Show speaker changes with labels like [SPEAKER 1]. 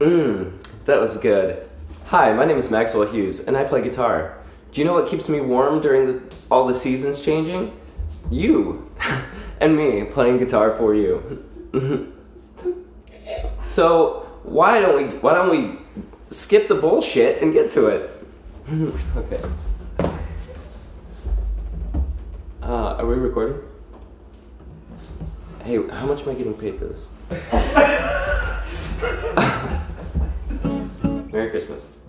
[SPEAKER 1] That was good. Hi, my name is Maxwell Hughes, and I play guitar. Do you know what keeps me warm during all the seasons changing? You and me playing guitar for you. So why don't we skip the bullshit and get to it? Okay. Are we recording? Hey, how much am I getting paid for this? Merry Christmas.